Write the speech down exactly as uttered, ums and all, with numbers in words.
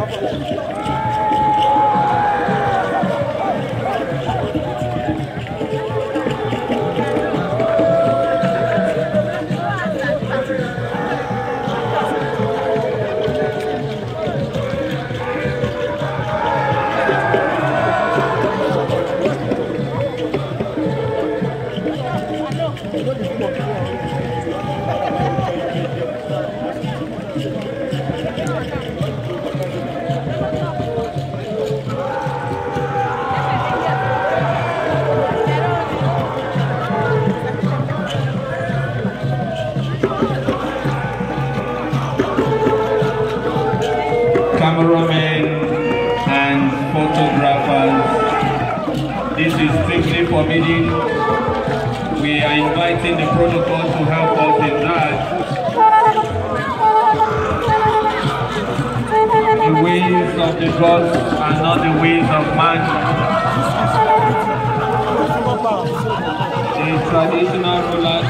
Cameramen and photographers, this is strictly forbidden. We are inviting the protocol to help us in that. The ways of the gods are not the ways of man. The traditional rulers